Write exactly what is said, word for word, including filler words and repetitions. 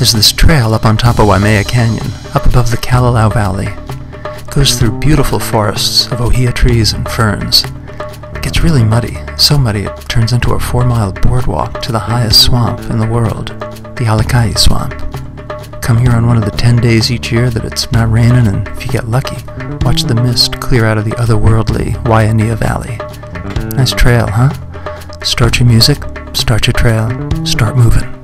There's this trail up on top of Wainiha Canyon, up above the Kauai Valley. It goes through beautiful forests of ohia trees and ferns. It gets really muddy, so muddy it turns into a four-mile boardwalk to the highest swamp in the world, the Alakai Swamp. Come here on one of the ten days each year that it's not raining, and if you get lucky, watch the mist clear out of the otherworldly Wainiha Valley. Nice trail, huh? Start your music, start your trail, start moving.